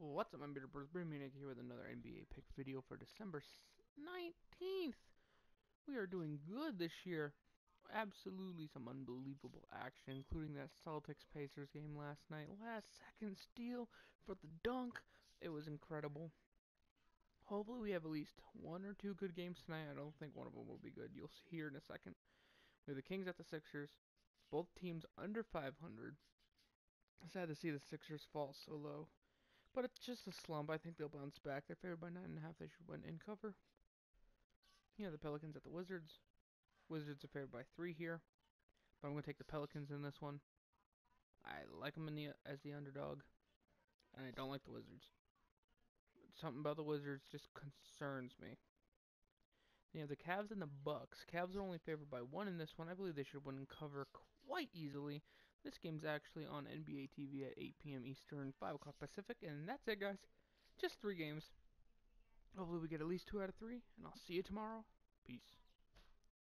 What's up, my bitter brothers? Maniac here with another NBA pick video for December 19th. We are doing good this year. Absolutely some unbelievable action, including that Celtics-Pacers game last night. Last second steal for the dunk. It was incredible. Hopefully we have at least one or two good games tonight. I don't think one of them will be good. You'll see here in a second. We have the Kings at the Sixers. Both teams under 500. Sad to see the Sixers fall so low. But it's just a slump. I think they'll bounce back. They're favored by 9.5. They should win in cover. You know, the Pelicans at the Wizards. Wizards are favored by 3 here. But I'm going to take the Pelicans in this one. I like them as the underdog. And I don't like the Wizards. Something about the Wizards just concerns me. You have the Cavs and the Bucks. Cavs are only favored by 1 in this one. I believe they should win and cover quite easily. This game's actually on NBA TV at 8 p.m. Eastern, 5 o'clock Pacific. And that's it, guys. Just 3 games. Hopefully we get at least 2 out of 3, and I'll see you tomorrow. Peace.